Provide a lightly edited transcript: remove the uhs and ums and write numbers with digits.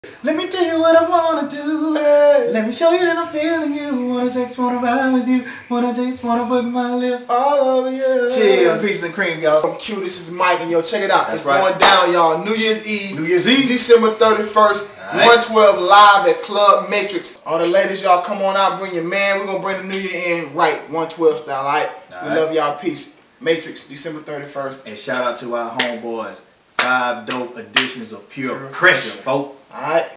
Let me tell you what I wanna do. Hey. Let me show you that I'm feeling you. Wanna sex, wanna ride with you. Wanna taste, wanna put my lips all over you. Chill, peaches and cream, y'all. I'm Q, this is Mike, and yo, check it out. That's right. Going down, y'all. New Year's Eve. December 31st. Right. 112 live at Club Matrix. All the ladies, y'all come on out, bring your man. We're gonna bring the new year in right, 112 style, alright? We love y'all, peace. Matrix, December 31st. And shout out to our homeboys. 5 dope editions of Pure Pressure, folks. Alright.